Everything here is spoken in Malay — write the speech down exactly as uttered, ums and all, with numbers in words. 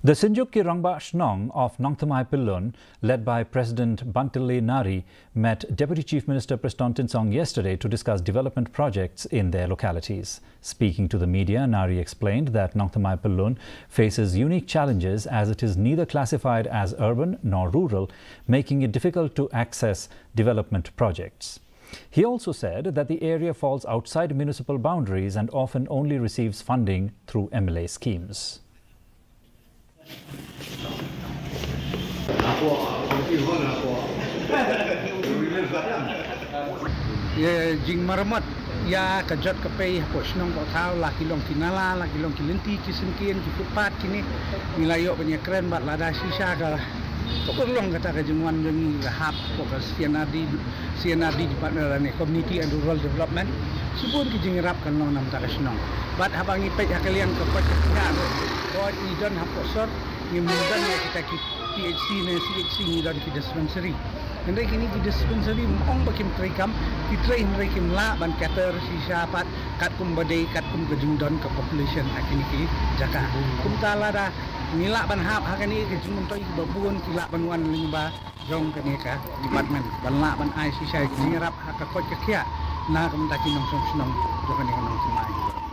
The Sinjuk Ki Rangba Shnong of Nongthymmai Pyllun, led by President Bantili Nari, met Deputy Chief Minister Preston Tinsong yesterday to discuss development projects in their localities. Speaking to the media, Nari explained that Nongthymmai Pyllun faces unique challenges as it is neither classified as urban nor rural, making it difficult to access development projects. He also said that the area falls outside municipal boundaries and often only receives funding through M L A schemes. Ya jing maramat ya kajat kapai hapos nong kau tahu laki long kinala laki long kilenti kisenkian kifupat kini nilayo banyak keren bat lada sisa ka kau long kata kajungan demi hap fokus sianadi sianadi di partneran community and rural development subun kijing rap kan long nam takas nong bat habangi pek kalian kepat kena kau idan haposor ni mudan ya kita ki P H C ne C H C ni dan ki dispensary hendai kini ki dispensary mong bakim trikam ki train rekim la ban kater sisa pat kat kum badai kat kum kejungdon ke population akini ki jaka kum tala da nila ban hap hakani ki juntoi babun ki la banwan lingba jong kani ka department ban la ban ai sisa ki ngarap hakakot ke kia na kum taki nong song snong jokani nong semai